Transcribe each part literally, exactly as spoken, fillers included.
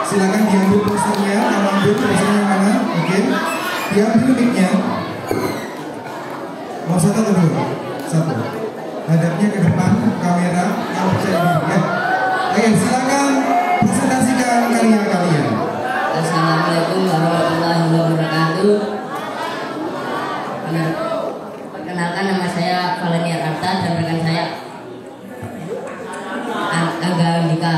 silakan diambil posternya, ambil posternya mana? Oke, diambil mic-nya. Mau satu atau dua? Satu. Hadapnya ke depan kamera, yang percaya diri ya. Oke, silakan presentasikan karya kalian. Assalamualaikum warahmatullahi wabarakatuh. Perkenalkan, nama saya Valeniar Arta dan rekan saya Angga Andika.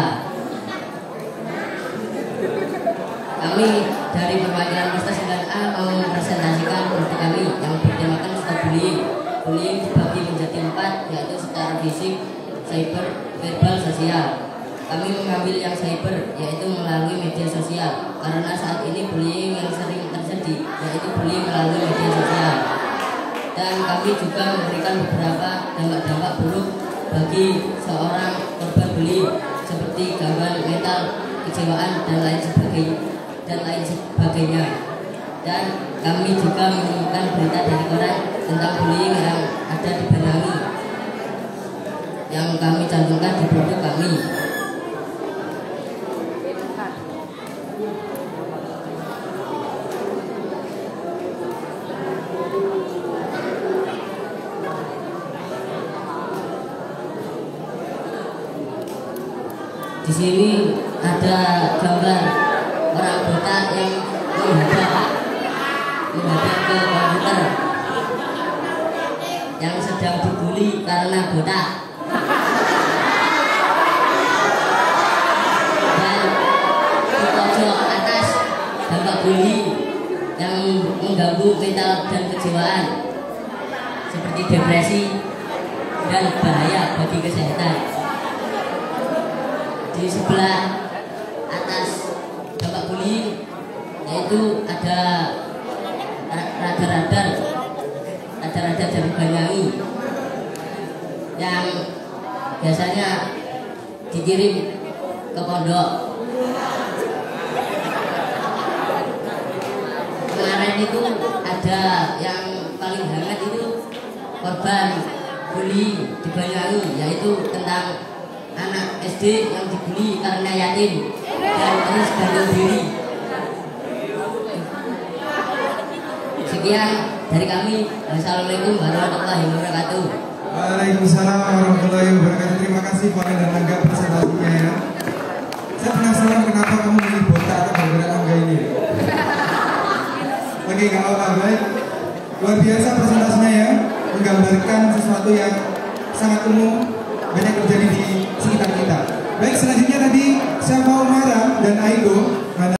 Kami dari perwakilan Masta sembilan A mau mempresentasikan produk kami yang bertemakan stop bullying. Bullying dibagi menjadi empat, yaitu secara fisik, cyber, verbal, sosial. Kami mengambil yang cyber, yaitu melalui media sosial, karena saat ini bullying yang sering terjadi, yaitu bullying melalui media sosial. Dan kami juga memberikan beberapa dampak-dampak buruk bagi seorang korban bullying, seperti gangguan mental, kecewaan, dan lain sebagainya. dan lain sebagainya. Dan kami juga menemukan berita dari koran tentang bullying yang ada di Banyuwangi, yang kami cantumkan di produk kami. Di sini ada gambar orang buta yang menghadap menghadap ke komputer, yang sedang dibully karena buta. Dan di pojok atas dampak bully yang mengganggu mental dan kejiwaan, seperti depresi dan bahaya bagi kesehatan. Di sebelah atas dampak bullying yaitu ada radar-radar radar-radar dari Banyuwangi yang biasanya dikirim ke pondok. Kemarin itu ada yang paling hangat itu korban bullying di Banyuwangi, yaitu tentang anak S D yang dibully karena yatim dan terus gantung diri. Sekian dari kami. Wassalamualaikum warahmatullahi wabarakatuh. Waalaikumsalam warahmatullahi wabarakatuh. Terima kasih Pak dan Angga presentasinya ya. Saya penasaran kenapa kamu milih botak atau gambaran Angga ini. Oke, nggak apa-apa, baik. Luar biasa presentasinya ya, menggambarkan sesuatu yang sangat umum, banyak terjadi di sekitar kita. Baik, selanjutnya tadi Syafa Umara dan Aigo